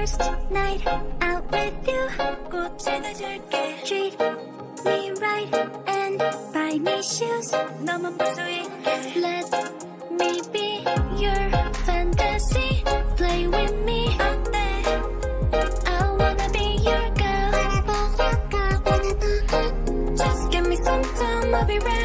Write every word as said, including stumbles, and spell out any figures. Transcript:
first night out with you. 꽃을 줄게. Treat me right and buy me shoes. 너만 볼 수 있게. Let me be your fantasy. Play with me. 어때? I wanna be your girl. Just give me some time, I'll be ready.